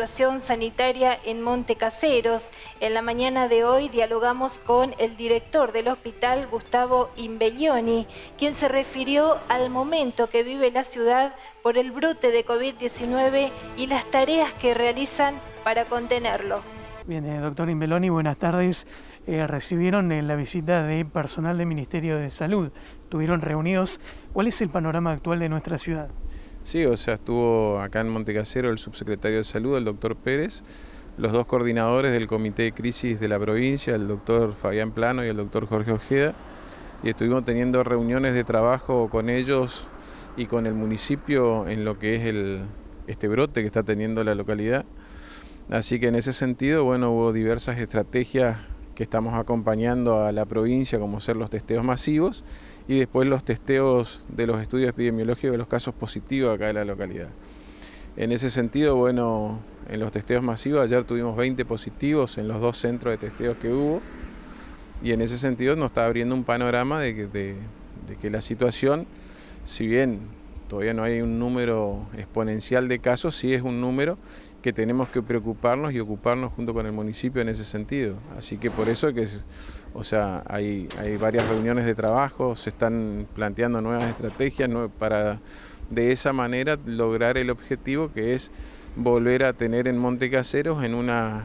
situación sanitaria en Montecaseros. En la mañana de hoy dialogamos con el director del hospital, Gustavo Imbellioni, quien se refirió al momento que vive la ciudad por el brote de COVID-19 y las tareas que realizan para contenerlo. Bien, doctor Imbellioni, buenas tardes. Recibieron la visita de personal del Ministerio de Salud. Estuvieron reunidos. ¿Cuál es el panorama actual de nuestra ciudad? Sí, o sea, estuvo acá en Montecaseros el subsecretario de Salud, el doctor Pérez, los dos coordinadores del Comité de Crisis de la provincia, el doctor Fabián Plano y el doctor Jorge Ojeda, y estuvimos teniendo reuniones de trabajo con ellos y con el municipio en lo que es este brote que está teniendo la localidad. Así que en ese sentido, bueno, hubo diversas estrategias que estamos acompañando a la provincia, como ser los testeos masivos y después los testeos de los estudios epidemiológicos de los casos positivos acá de la localidad. En ese sentido, bueno, en los testeos masivos ayer tuvimos 20 positivos en los dos centros de testeos que hubo, y en ese sentido nos está abriendo un panorama de que la situación, si bien todavía no hay un número exponencial de casos, sí es un número que tenemos que preocuparnos y ocuparnos junto con el municipio en ese sentido. Así que por eso hay varias reuniones de trabajo, se están planteando nuevas estrategias para de esa manera lograr el objetivo, que es volver a tener en Montecaseros en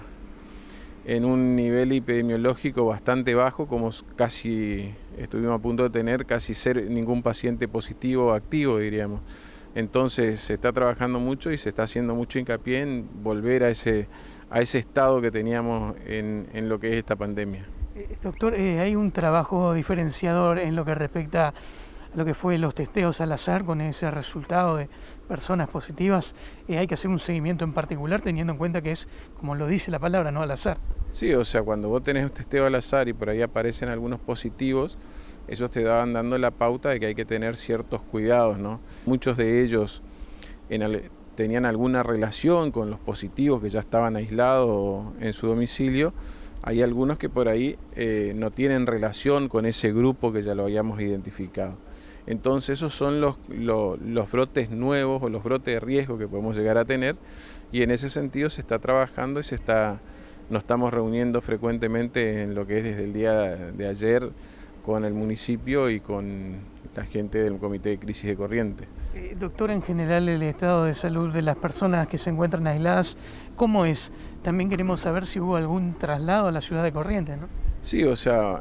un nivel epidemiológico bastante bajo, como casi estuvimos a punto de tener, casi ser ningún paciente positivo o activo, diríamos. Entonces se está trabajando mucho y se está haciendo mucho hincapié en volver a ese estado que teníamos en lo que es esta pandemia. Doctor, hay un trabajo diferenciador en lo que respecta a lo que fue los testeos al azar con ese resultado de personas positivas. Hay que hacer un seguimiento en particular teniendo en cuenta que es, como lo dice la palabra, no al azar. Sí, o sea, cuando vos tenés un testeo al azar y por ahí aparecen algunos positivos, esos te daban dando la pauta de que hay que tener ciertos cuidados, ¿no? Muchos de ellos tenían alguna relación con los positivos que ya estaban aislados en su domicilio. Hay algunos que por ahí no tienen relación con ese grupo que ya lo habíamos identificado. Entonces esos son los brotes nuevos o los brotes de riesgo que podemos llegar a tener, y en ese sentido se está trabajando y nos estamos reuniendo frecuentemente en lo que es desde el día de ayer con el municipio y con la gente del Comité de Crisis de Corrientes. Doctor, en general el estado de salud de las personas que se encuentran aisladas, ¿cómo es? También queremos saber si hubo algún traslado a la ciudad de Corrientes, ¿no? Sí, o sea,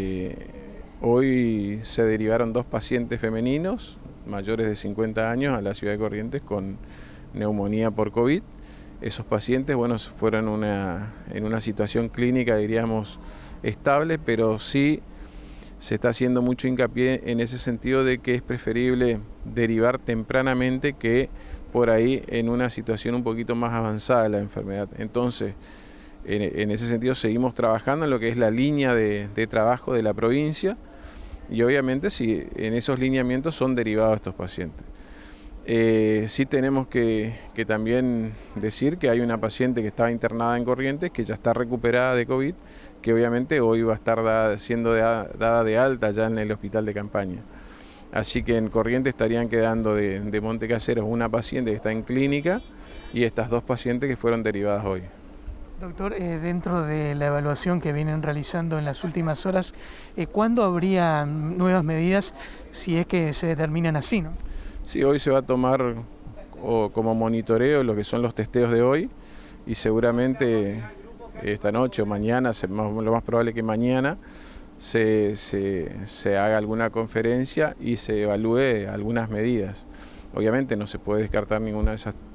hoy se derivaron 2 pacientes femeninos mayores de 50 años a la ciudad de Corrientes con neumonía por COVID. Esos pacientes, bueno, fueron en una situación clínica, diríamos, estable, pero sí se está haciendo mucho hincapié en ese sentido de que es preferible derivar tempranamente que por ahí en una situación un poquito más avanzada de la enfermedad. Entonces, en ese sentido seguimos trabajando en lo que es la línea de trabajo de la provincia, y obviamente sí, en esos lineamientos son derivados estos pacientes. Sí tenemos que también decir que hay una paciente que estaba internada en Corrientes, que ya está recuperada de COVID, que obviamente hoy va a estar siendo dada de alta ya en el hospital de campaña. Así que en Corrientes estarían quedando de Montecaseros una paciente que está en clínica y estas 2 pacientes que fueron derivadas hoy. Doctor, dentro de la evaluación que vienen realizando en las últimas horas, ¿cuándo habría nuevas medidas si es que se determinan así, ¿no? Sí, hoy se va a tomar como monitoreo lo que son los testeos de hoy, y seguramente esta noche o mañana, lo más probable que mañana, se haga alguna conferencia y se evalúe algunas medidas. Obviamente no se puede descartar ninguna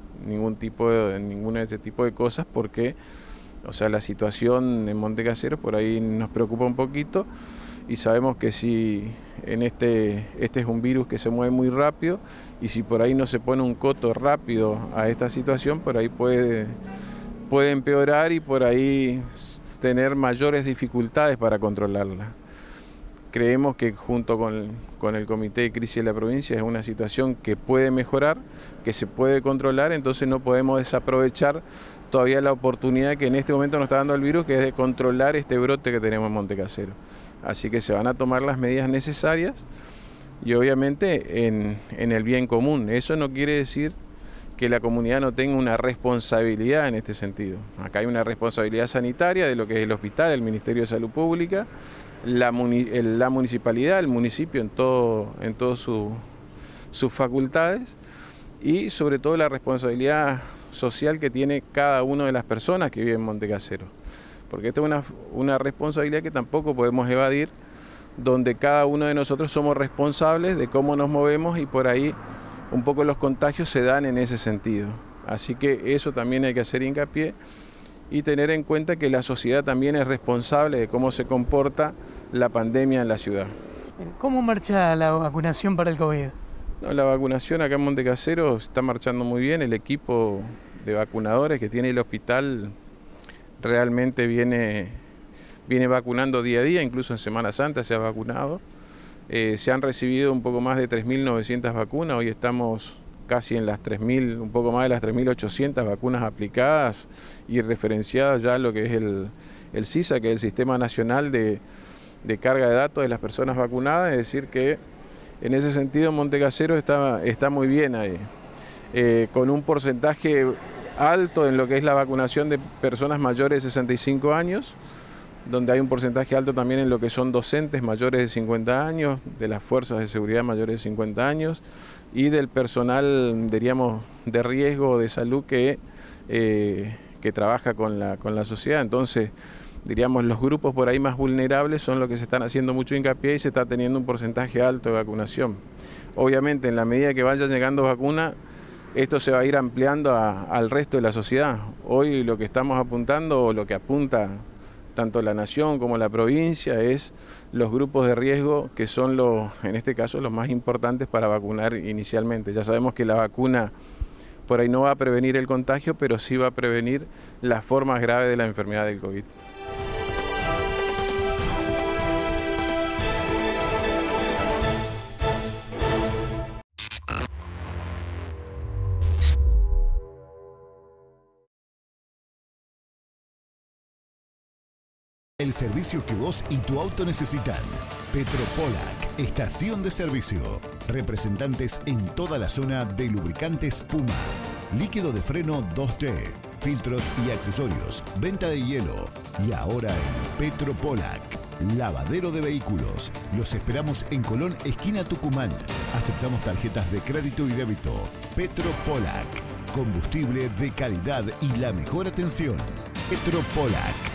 de ese tipo de cosas, porque la situación en Montecaseros por ahí nos preocupa un poquito, y sabemos que si este es un virus que se mueve muy rápido, y si por ahí no se pone un coto rápido a esta situación, por ahí puede empeorar y por ahí tener mayores dificultades para controlarla. Creemos que junto con el Comité de Crisis de la provincia es una situación que puede mejorar, que se puede controlar, entonces no podemos desaprovechar todavía la oportunidad que en este momento nos está dando el virus, que es de controlar este brote que tenemos en Montecaseros. Así que se van a tomar las medidas necesarias y obviamente en el bien común. Eso no quiere decir que la comunidad no tenga una responsabilidad en este sentido. Acá hay una responsabilidad sanitaria de lo que es el hospital, el Ministerio de Salud Pública, la municipalidad, el municipio en todas sus facultades, y sobre todo la responsabilidad social que tiene cada una de las personas que viven en Montecasero. Porque esta es una responsabilidad que tampoco podemos evadir, donde cada uno de nosotros somos responsables de cómo nos movemos, y por ahí un poco los contagios se dan en ese sentido. Así que eso también hay que hacer hincapié y tener en cuenta que la sociedad también es responsable de cómo se comporta la pandemia en la ciudad. ¿Cómo marcha la vacunación para el COVID? No, la vacunación acá en Montecasero está marchando muy bien. El equipo de vacunadores que tiene el hospital realmente viene vacunando día a día, incluso en Semana Santa se ha vacunado. Se han recibido un poco más de 3.900 vacunas, hoy estamos casi en las 3.000, un poco más de las 3.800 vacunas aplicadas y referenciadas ya lo que es el SISA, que es el Sistema Nacional de Carga de Datos de las Personas Vacunadas. Es decir que en ese sentido Montecasero está muy bien ahí, con un porcentaje alto en lo que es la vacunación de personas mayores de 65 años, donde hay un porcentaje alto también en lo que son docentes mayores de 50 años, de las fuerzas de seguridad mayores de 50 años y del personal, diríamos, de riesgo de salud que trabaja con la sociedad. Entonces, diríamos, los grupos por ahí más vulnerables son los que se están haciendo mucho hincapié y se está teniendo un porcentaje alto de vacunación. Obviamente, en la medida que vayan llegando vacunas, esto se va a ir ampliando al resto de la sociedad. Hoy lo que estamos apuntando, o lo que apunta tanto la nación como la provincia, es los grupos de riesgo, que son en este caso los más importantes para vacunar inicialmente. Ya sabemos que la vacuna por ahí no va a prevenir el contagio, pero sí va a prevenir las formas graves de la enfermedad del COVID. El servicio que vos y tu auto necesitan. Petropolac, estación de servicio. Representantes en toda la zona de lubricantes Puma. Líquido de freno 2T. Filtros y accesorios. Venta de hielo. Y ahora en Petropolac, lavadero de vehículos. Los esperamos en Colón, esquina Tucumán. Aceptamos tarjetas de crédito y débito. Petropolac. Combustible de calidad y la mejor atención. Petropolac.